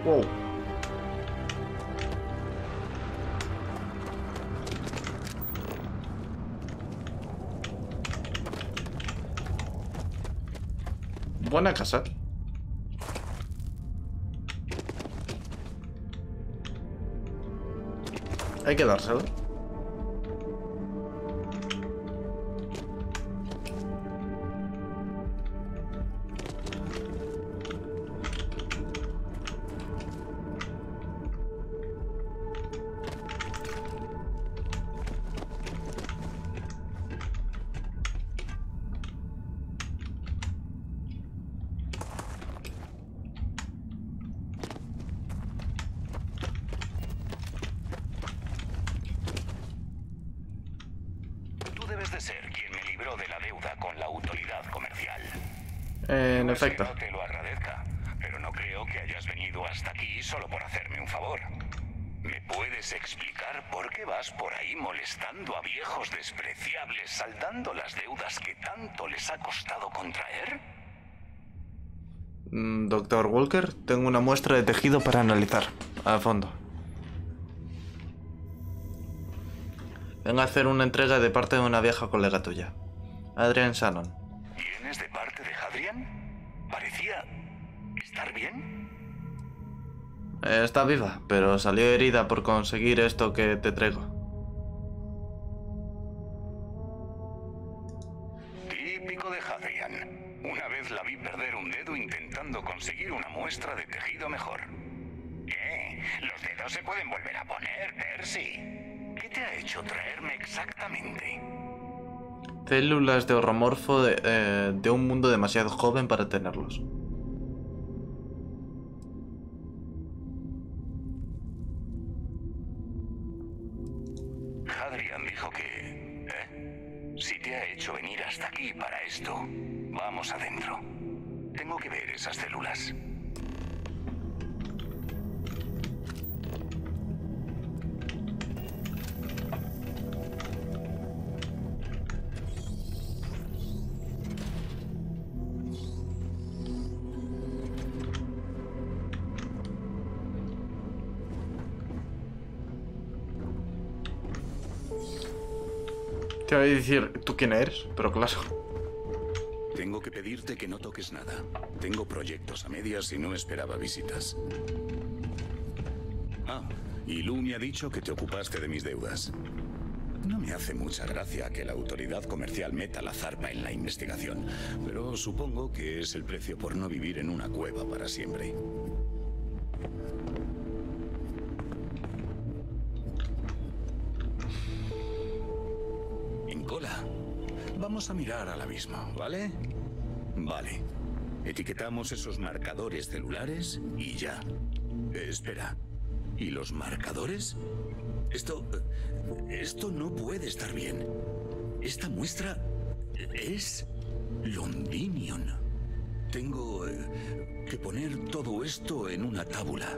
Wow. Buena casa. Hay que dárselo. De ser quien me libró de la deuda con la autoridad comercial. En No efecto. es que no te lo agradezca, pero no creo que hayas venido hasta aquí solo por hacerme un favor. ¿Me puedes explicar por qué vas por ahí molestando a viejos despreciables, saldando las deudas que tanto les ha costado contraer? Doctor Walker, tengo una muestra de tejido para analizar a fondo. Vengo a hacer una entrega de parte de una vieja colega tuya, Adrian Shannon. ¿Vienes de parte de Hadrian? Parecía estar bien. Está viva, pero salió herida por conseguir esto que te traigo. Típico de Hadrian. Una vez la vi perder un dedo intentando conseguir una muestra de tejido mejor. ¿Qué? Los dedos se pueden volver a poner, Percy. ¿Qué te ha hecho traerme exactamente? Células de horromorfo de un mundo demasiado joven para tenerlos. Hadrian dijo que... Si te ha hecho venir hasta aquí para esto, vamos adentro. Tengo que ver esas células. Te voy a decir, ¿tú quién eres? Pero claro. Tengo que pedirte que no toques nada. Tengo proyectos a medias y no esperaba visitas. Ah, y Lou me ha dicho que te ocupaste de mis deudas. No me hace mucha gracia que la autoridad comercial meta la zarpa en la investigación, pero supongo que es el precio por no vivir en una cueva para siempre. En cola. Vamos a mirar al abismo, ¿vale? Vale. Etiquetamos esos marcadores celulares y ya. Espera. ¿Y los marcadores? Esto no puede estar bien. Esta muestra es Londinion. Tengo que poner todo esto en una tábula.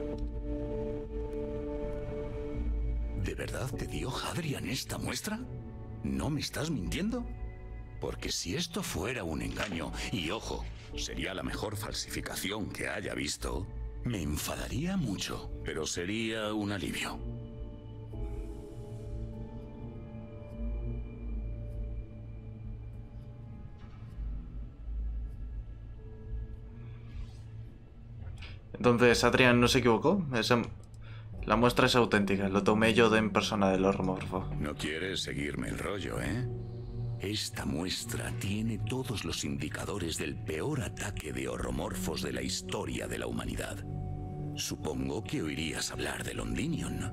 ¿De verdad te dio Hadrian esta muestra? ¿No me estás mintiendo? Porque si esto fuera un engaño, y ojo, sería la mejor falsificación que haya visto, me enfadaría mucho, pero sería un alivio. Entonces, Adrian no se equivocó. La muestra es auténtica. Lo tomé yo en persona del horromorfo. No quieres seguirme el rollo, ¿eh? Esta muestra tiene todos los indicadores del peor ataque de horromorfos de la historia de la humanidad. Supongo que oirías hablar de Londinion.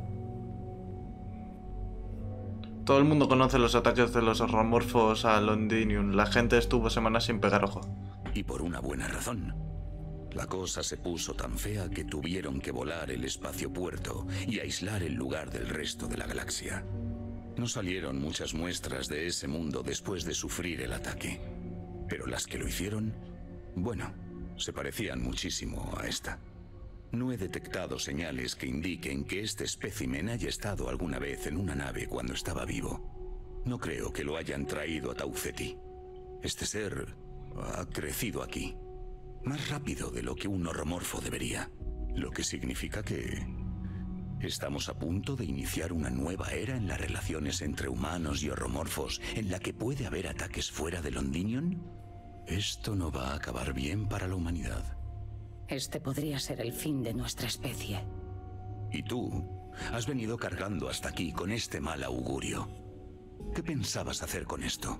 Todo el mundo conoce los ataques de los horromorfos a Londinium. La gente estuvo semanas sin pegar ojo. Y por una buena razón. La cosa se puso tan fea que tuvieron que volar el espacio-puerto y aislar el lugar del resto de la galaxia. No salieron muchas muestras de ese mundo después de sufrir el ataque. Pero las que lo hicieron, bueno, se parecían muchísimo a esta. No he detectado señales que indiquen que este espécimen haya estado alguna vez en una nave cuando estaba vivo. No creo que lo hayan traído a Tau Ceti. Este ser ha crecido aquí, más rápido de lo que un horromorfo debería. Lo que significa que estamos a punto de iniciar una nueva era en las relaciones entre humanos y horromorfos, en la que puede haber ataques fuera de Londinion. Esto no va a acabar bien para la humanidad. Este podría ser el fin de nuestra especie. Y tú has venido cargando hasta aquí con este mal augurio. ¿Qué pensabas hacer con esto?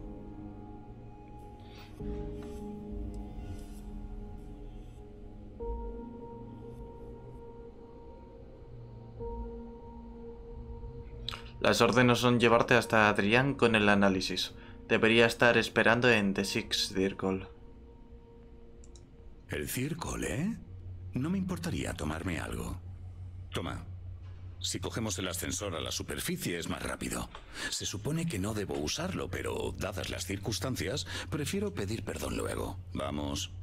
Las órdenes son llevarte hasta Adrián con el análisis. Debería estar esperando en The Sixth Circle. El Circle, ¿eh? No me importaría tomarme algo. Toma. Si cogemos el ascensor a la superficie es más rápido. Se supone que no debo usarlo, pero dadas las circunstancias, prefiero pedir perdón luego. Vamos.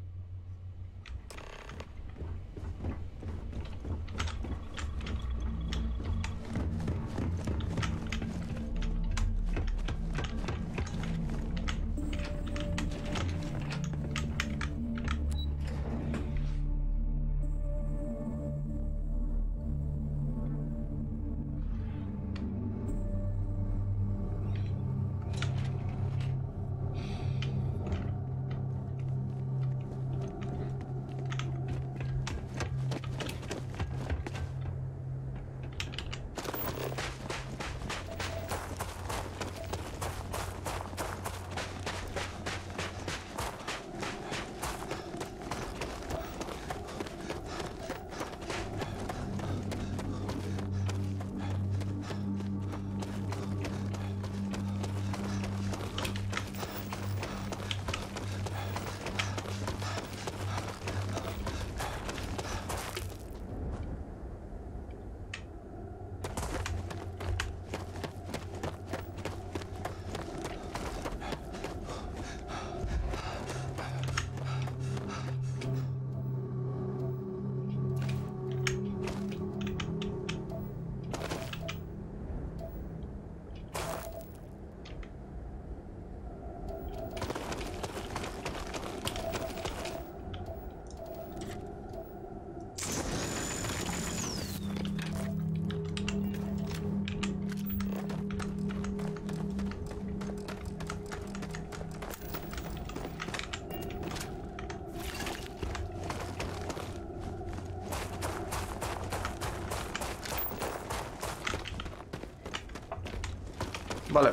Vale.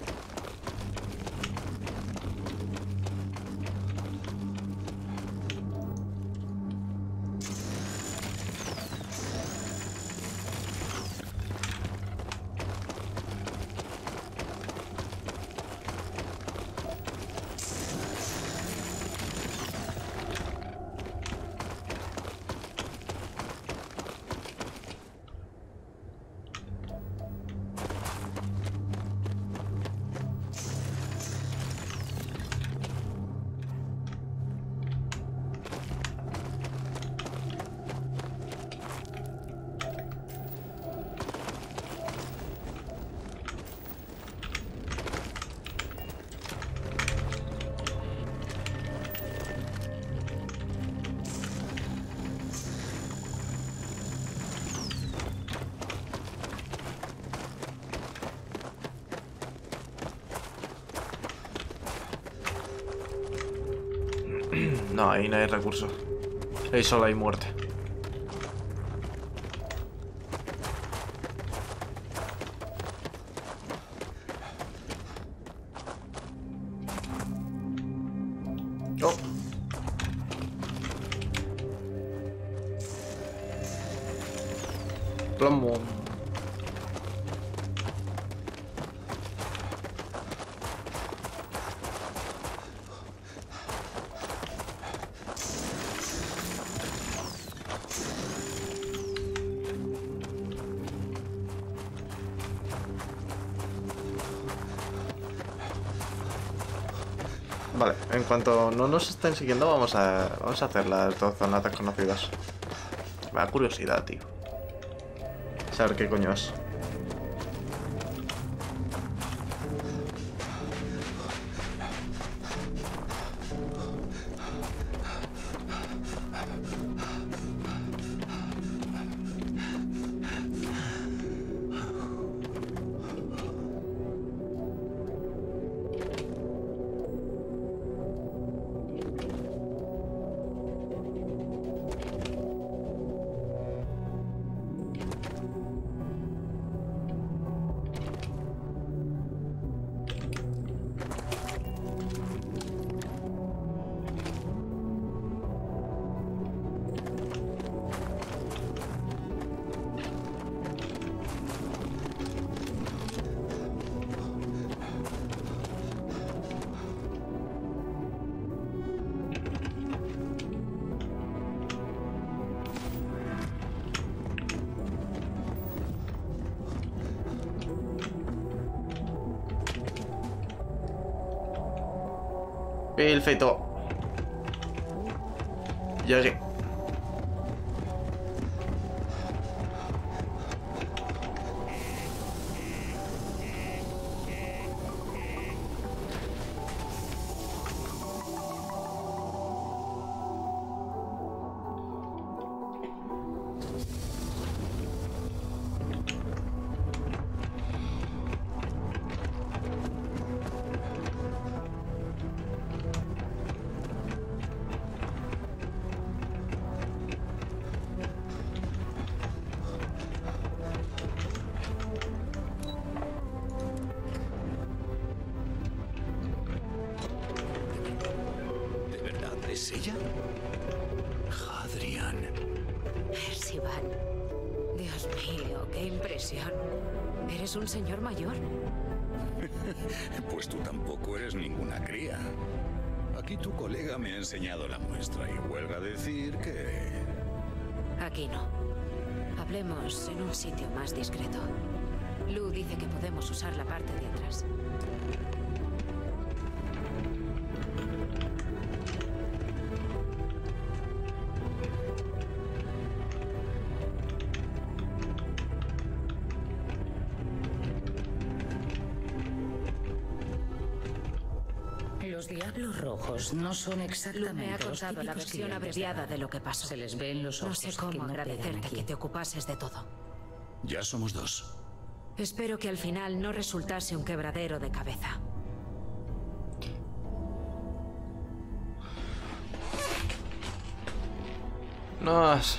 No, ahí no hay recursos. Ahí solo hay muerte. Oh. Plomo. Vale, en cuanto no nos estén siguiendo vamos a hacer las dos zonas desconocidas. Me da curiosidad, tío. Saber qué coño es. Perfecto. Llegué. ¿Es ella? Hadrian. Percival. Dios mío, qué impresión. ¿Eres un señor mayor? Pues tú tampoco eres ninguna cría. Aquí tu colega me ha enseñado la muestra y huelga decir que... Aquí no. Hablemos en un sitio más discreto. Lu dice que podemos usar la parte de atrás. Los diablos rojos no son Lu exactamente me ha los contado la típicos versión clientes abreviada Hadrian. de lo que pasó. Se les ve en los No ojos sé que cómo no pegan agradecerte aquí. que te ocupases de todo. Ya somos dos. Espero que al final no resultase un quebradero de cabeza. No es...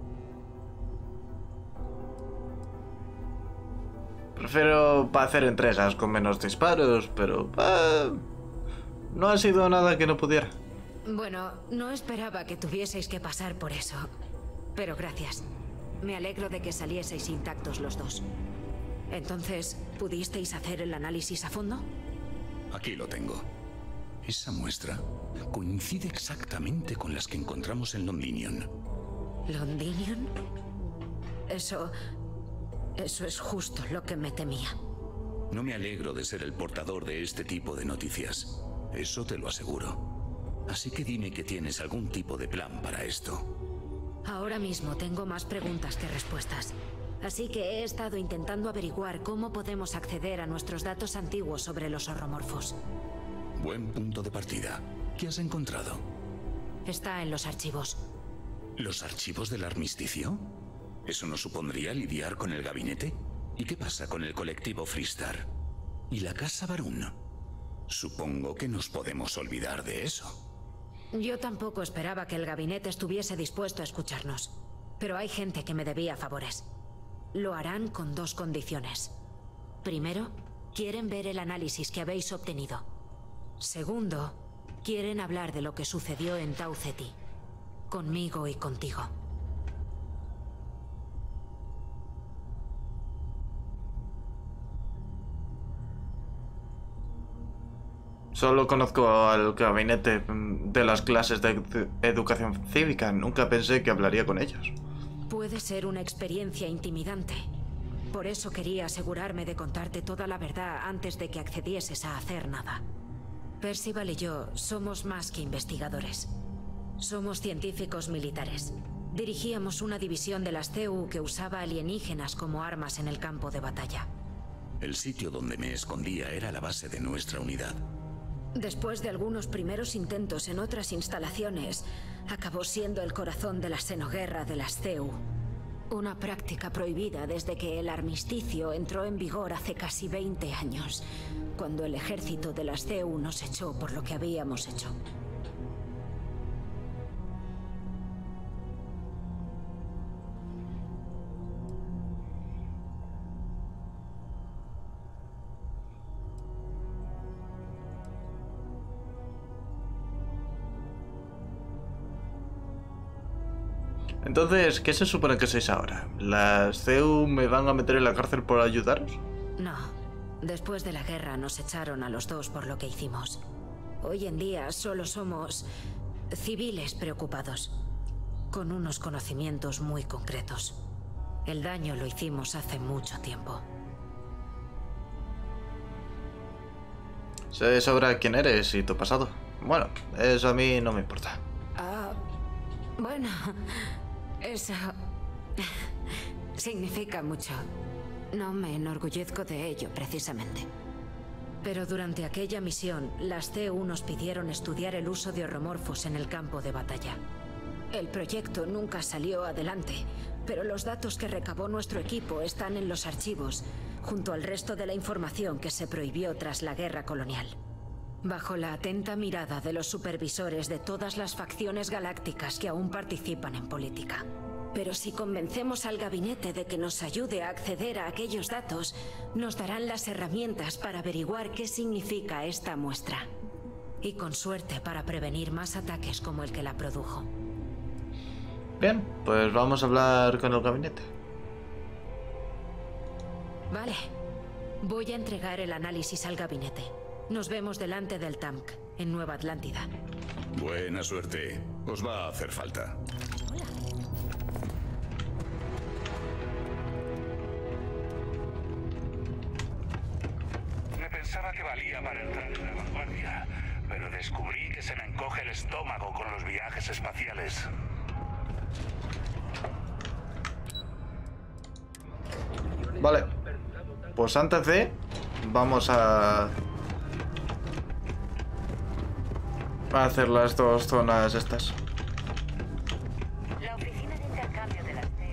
Prefiero hacer entregas con menos disparos, pero... no ha sido nada que no pudiera. Bueno, no esperaba que tuvieseis que pasar por eso. Pero gracias. Me alegro de que salieseis intactos los dos. Entonces, ¿pudisteis hacer el análisis a fondo? Aquí lo tengo. Esa muestra coincide exactamente con las que encontramos en Londinion. ¿Londinion? Eso es justo lo que me temía. No me alegro de ser el portador de este tipo de noticias. Eso te lo aseguro. Así que dime que tienes algún tipo de plan para esto. Ahora mismo tengo más preguntas que respuestas. Así que he estado intentando averiguar cómo podemos acceder a nuestros datos antiguos sobre los horromorfos. Buen punto de partida. ¿Qué has encontrado? Está en los archivos. ¿Los archivos del armisticio? ¿Eso no supondría lidiar con el gabinete? ¿Y qué pasa con el colectivo Freestar? ¿Y la casa Barún? Supongo que nos podemos olvidar de eso. Yo tampoco esperaba que el gabinete estuviese dispuesto a escucharnos. Pero hay gente que me debía favores. Lo harán con dos condiciones. Primero, quieren ver el análisis que habéis obtenido. Segundo, quieren hablar de lo que sucedió en Tau Ceti. Conmigo y contigo. Solo conozco al gabinete de las clases de educación cívica. Nunca pensé que hablaría con ellos. Puede ser una experiencia intimidante. Por eso quería asegurarme de contarte toda la verdad antes de que accedieses a hacer nada. Percival y yo somos más que investigadores. Somos científicos militares. Dirigíamos una división de las CEU que usaba alienígenas como armas en el campo de batalla. El sitio donde me escondía era la base de nuestra unidad. Después de algunos primeros intentos en otras instalaciones, acabó siendo el corazón de la xenoguerra de las CEU. Una práctica prohibida desde que el armisticio entró en vigor hace casi 20 años, cuando el ejército de las CEU nos echó por lo que habíamos hecho. Entonces, ¿qué se supone que sois ahora? ¿Las CEU me van a meter en la cárcel por ayudaros? No. Después de la guerra nos echaron a los dos por lo que hicimos. Hoy en día solo somos civiles preocupados, con unos conocimientos muy concretos. El daño lo hicimos hace mucho tiempo. Sé de sobra quién eres y tu pasado. Bueno, eso a mí no me importa. Ah, bueno, eso significa mucho. No me enorgullezco de ello, precisamente. Pero durante aquella misión, las C1 nos pidieron estudiar el uso de oromorfos en el campo de batalla. El proyecto nunca salió adelante, pero los datos que recabó nuestro equipo están en los archivos, junto al resto de la información que se prohibió tras la guerra colonial. Bajo la atenta mirada de los supervisores de todas las facciones galácticas que aún participan en política. Pero si convencemos al gabinete de que nos ayude a acceder a aquellos datos, nos darán las herramientas para averiguar qué significa esta muestra. Y con suerte para prevenir más ataques como el que la produjo. Bien, pues vamos a hablar con el gabinete. Vale. Voy a entregar el análisis al gabinete. Nos vemos delante del TAMC, en Nueva Atlántida. Buena suerte. Os va a hacer falta. Pensaba que valía para entrar en la vanguardia, pero descubrí que se me encoge el estómago con los viajes espaciales. Vale. Pues antes de... vamos a hacer las dos zonas estas. La oficina de intercambio de las TES.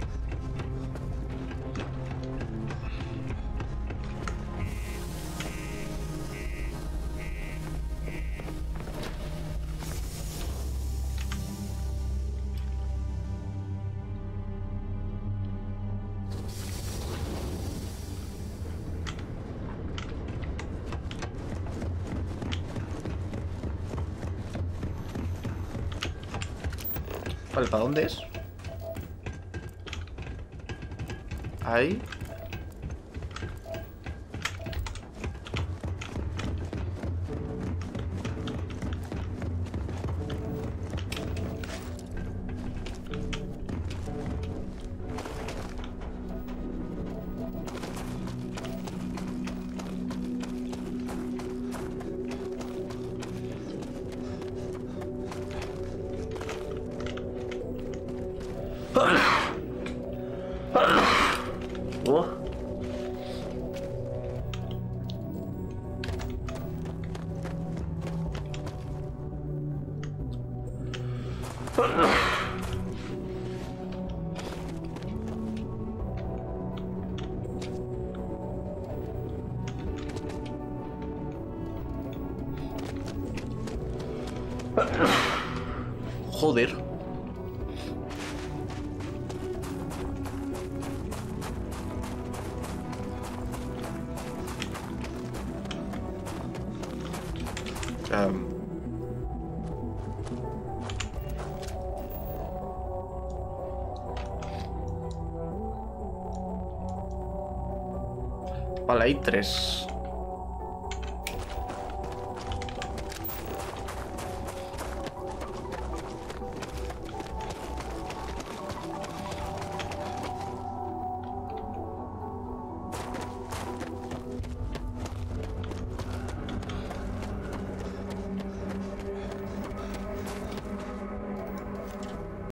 Vale, ¿para dónde es? Ahí. Joder. Vale, hay tres.